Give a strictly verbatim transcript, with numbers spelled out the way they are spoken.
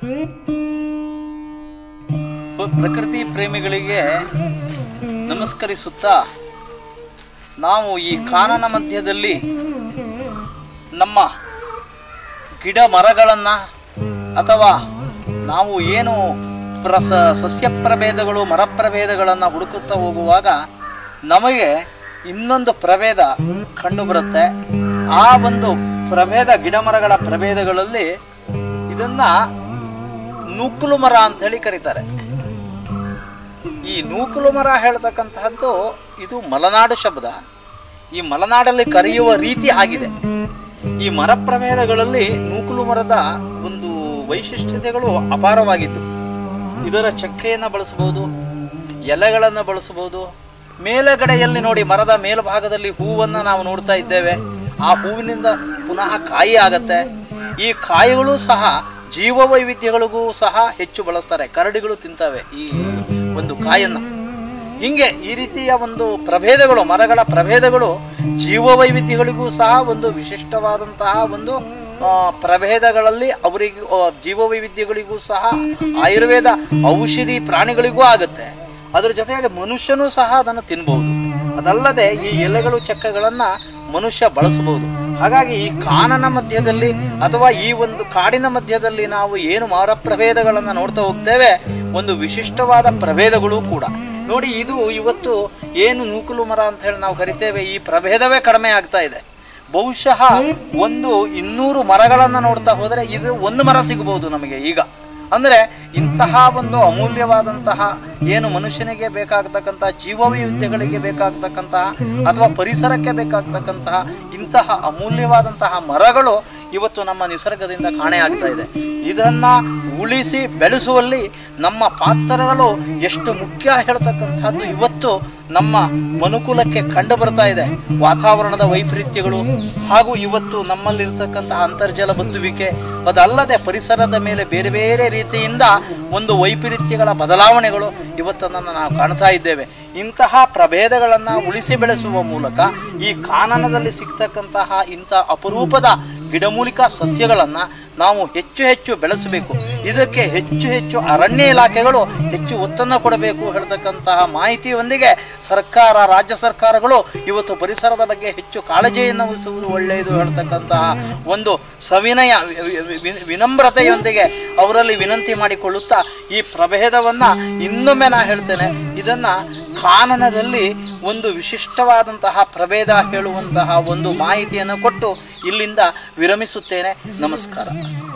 ಪ್ರಕೃತಿ ಪ್ರೇಮಿಗಳಿಗೆ ನಮಸ್ಕರಿಸುತ್ತಾ ನಾವು ಈ ಕಾನನ ಮಧ್ಯದಲ್ಲಿ ನಮ್ಮ ಗಿಡ ಮರಗಳನ್ನು ಅಥವಾ ನಾವು ಏನು ಪ್ರ ಸಸ್ಯ ಪ್ರಭೇದಗಳು ಮರ ಪ್ರಭೇದಗಳನ್ನು ಹುಡುಕುತ್ತಾ ಹೋಗುವಾಗ ನಮಗೆ ಇನ್ನೊಂದು ಪ್ರಭೇದ ಕಂಡುಬರುತ್ತೆ. ಆ ಒಂದು ಪ್ರಭೇದ ಗಿಡ ಮರಗಳ ಪ್ರಭೇದಗಳಲ್ಲಿ ಇದನ್ನ ನೂಕುಲು ಮರ ಅಂತ ಹೇಳಿ ಕರೀತಾರೆ. ಈ ನೂಕುಲು ಮರ ಹೇಳ್ತಕ್ಕಂತಹದ್ದು ಇದು ಮಲೆನಾಡು ಶಬ್ದ. ಈ ಮಲೆನಾಡಲ್ಲಿ ಕರೆಯುವ ರೀತಿ ಆಗಿದೆ. ಈ ಮರ ಪ್ರಭೇದಗಳಲ್ಲಿ ನೂಕುಲು ಮರದ ಒಂದು ವೈಶಿಷ್ಟ್ಯತೆಗಳು ಅಪಾರವಾಗಿದ್ದು, ಇದರ ಚಕ್ಕೆಯನ್ನು ಬಳಸಬಹುದು, ಎಲೆಗಳನ್ನು ಬಳಸಬಹುದು. ಮೇಲುಗಡೆಯಲ್ಲಿ ನೋಡಿ, ಮರದ ಮೇಲ್ಭಾಗದಲ್ಲಿ ಹೂವನ್ನು ನಾವು ನೋಡ್ತಾ ಇದ್ದೇವೆ. ಆ ಹೂವಿನಿಂದ ಪುನಃ ಕಾಯಿ ಆಗತ್ತೆ. ಈ ಕಾಯಿಗಳು ಸಹ ಜೀವ ವೈವಿಧ್ಯಗಳಿಗೂ ಸಹ ಹೆಚ್ಚು ಬಳಸ್ತಾರೆ. ಕರಡಿಗಳು ತಿಂತವೆ ಈ ಒಂದು ಕಾಯನ್ನು. ಹಿಂಗೆ ಈ ರೀತಿಯ ಒಂದು ಪ್ರಭೇದಗಳು, ಮರಗಳ ಪ್ರಭೇದಗಳು ಜೀವ ವೈವಿಧ್ಯಗಳಿಗೂ ಸಹ ಒಂದು ವಿಶಿಷ್ಟವಾದಂತಹ ಒಂದು ಪ್ರಭೇದಗಳಲ್ಲಿ ಅವರಿಗೆ ಜೀವ ವೈವಿಧ್ಯಗಳಿಗೂ ಸಹ ಆಯುರ್ವೇದ ಔಷಧಿ ಪ್ರಾಣಿಗಳಿಗೂ ಆಗುತ್ತೆ. ಅದರ ಜೊತೆಯಲ್ಲಿ ಮನುಷ್ಯನೂ ಸಹ ಅದನ್ನು ತಿನ್ಬಹುದು. ಅದಲ್ಲದೆ ಈ ಎಲೆಗಳು ಚಕ್ಕೆಗಳನ್ನು ಮನುಷ್ಯ ಬಳಸಬಹುದು. ಹಾಗಾಗಿ ಈ ಕಾನನ ಮಧ್ಯದಲ್ಲಿ ಅಥವಾ ಈ ಒಂದು ಕಾಡಿನ ಮಧ್ಯದಲ್ಲಿ ನಾವು ಏನು ಮರ ಪ್ರಭೇದಗಳನ್ನು ನೋಡ್ತಾ ಹೋಗ್ತೇವೆ, ಒಂದು ವಿಶಿಷ್ಟವಾದ ಪ್ರಭೇದಗಳು ಕೂಡ ನೋಡಿ. ಇದು ಇವತ್ತು ಏನು ನೂಕುಲು ಮರ ಅಂತ ಹೇಳಿ ನಾವು ಕರಿತೇವೆ, ಈ ಪ್ರಭೇದವೇ ಕಡಿಮೆ ಆಗ್ತಾ ಇದೆ. ಬಹುಶಃ ಒಂದು ಇನ್ನೂರು ಮರಗಳನ್ನು ನೋಡ್ತಾ ಹೋದರೆ ಇದು ಒಂದು ಮರ ಸಿಗಬಹುದು ನಮಗೆ ಈಗ. ಅಂದರೆ ಇಂತಹ ಒಂದು ಅಮೂಲ್ಯವಾದಂತಹ ಏನು ಮನುಷ್ಯನಿಗೆ ಬೇಕಾಗತಕ್ಕಂತಹ ಜೀವವೈವಿಧ್ಯಗಳಿಗೆ ಬೇಕಾಗತಕ್ಕಂತಹ ಅಥವಾ ಪರಿಸರಕ್ಕೆ ಬೇಕಾಗತಕ್ಕಂತಹ ಇಂತಹ ಅಮೂಲ್ಯವಾದಂತಹ ಮರಗಳು ಇವತ್ತು ನಮ್ಮ ನಿಸರ್ಗದಿಂದ ಕಾಣೆ ಆಗ್ತಾ ಇದೆ. ಇದನ್ನ ಉಳಿಸಿ ಬೆಳೆಸುವಲ್ಲಿ ನಮ್ಮ ಪಾತ್ರಗಳು ಎಷ್ಟು ಮುಖ್ಯ ಹೇಳ್ತಕ್ಕಂಥದ್ದು ಇವತ್ತು ನಮ್ಮ ಮನುಕುಲಕ್ಕೆ ಕಂಡು ಬರ್ತಾ ಇದೆ. ವಾತಾವರಣದ ವೈಪರೀತ್ಯಗಳು ಹಾಗೂ ಇವತ್ತು ನಮ್ಮಲ್ಲಿರ್ತಕ್ಕಂತಹ ಅಂತರ್ಜಲ ಬತ್ತುವಿಕೆ, ಅದಲ್ಲದೆ ಪರಿಸರದ ಮೇಲೆ ಬೇರೆ ಬೇರೆ ರೀತಿಯಿಂದ ಒಂದು ವೈಪರೀತ್ಯಗಳ ಬದಲಾವಣೆಗಳು ಇವತ್ತನ್ನು ನಾವು ಕಾಣ್ತಾ ಇದ್ದೇವೆ. ಇಂತಹ ಪ್ರಭೇದಗಳನ್ನು ಉಳಿಸಿ ಬೆಳೆಸುವ ಮೂಲಕ ಈ ಕಾನನದಲ್ಲಿ ಸಿಗ್ತಕ್ಕಂತಹ ಇಂಥ ಅಪರೂಪದ ಗಿಡಮೂಲಿಕಾ ಸಸ್ಯಗಳನ್ನು ನಾವು ಹೆಚ್ಚು ಹೆಚ್ಚು ಬೆಳೆಸಬೇಕು. ಇದಕ್ಕೆ ಹೆಚ್ಚು ಹೆಚ್ಚು ಅರಣ್ಯ ಇಲಾಖೆಗಳು ಹೆಚ್ಚು ಒತ್ತನ್ನು ಕೊಡಬೇಕು ಹೇಳ್ತಕ್ಕಂತಹ ಮಾಹಿತಿಯೊಂದಿಗೆ ಸರ್ಕಾರ, ರಾಜ್ಯ ಸರ್ಕಾರಗಳು ಇವತ್ತು ಪರಿಸರದ ಬಗ್ಗೆ ಹೆಚ್ಚು ಕಾಳಜಿಯನ್ನು ವಹಿಸುವುದು ಒಳ್ಳೆಯದು ಹೇಳ್ತಕ್ಕಂತಹ ಒಂದು ಸವಿನಯ ವಿನಮ್ರತೆಯೊಂದಿಗೆ ಅವರಲ್ಲಿ ವಿನಂತಿ ಮಾಡಿಕೊಳ್ಳುತ್ತಾ ಈ ಪ್ರಭೇದವನ್ನು ಇನ್ನೊಮ್ಮೆ ನಾ ಹೇಳ್ತೇನೆ, ಇದನ್ನು ಕಾನನದಲ್ಲಿ ಒಂದು ವಿಶಿಷ್ಟವಾದಂತಹ ಪ್ರಭೇದ ಹೇಳುವಂತಹ ಒಂದು ಮಾಹಿತಿಯನ್ನು ಕೊಟ್ಟು ಇಲ್ಲಿಂದ ವಿರಮಿಸುತ್ತೇನೆ. ನಮಸ್ಕಾರ.